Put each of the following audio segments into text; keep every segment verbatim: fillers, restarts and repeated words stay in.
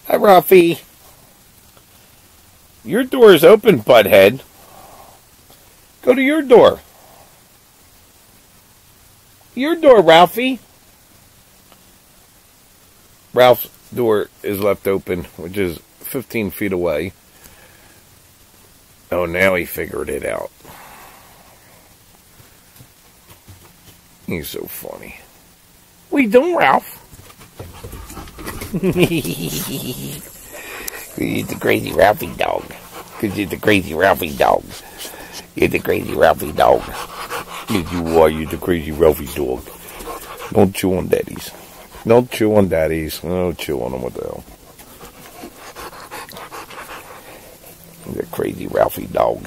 Hi, Ralphie. Your door is open, butthead. Go to your door. Your door, Ralphie. Ralph's door is left open, which is fifteen feet away. Oh, now he figured it out. He's so funny. What are you doing, Ralph? You're the crazy Ralphie dog. Because you're the crazy Ralphie dog. You're the crazy Ralphie dog. Yes, you are. You're the crazy Ralphie dog. Don't chew on daddies. Don't chew on daddies. Don't chew on them. What the hell? You're the crazy Ralphie dog.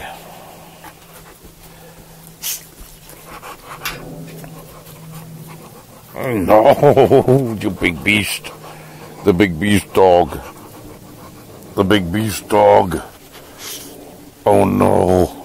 No, you big beast. The big beast dog. The big beast dog. Oh no.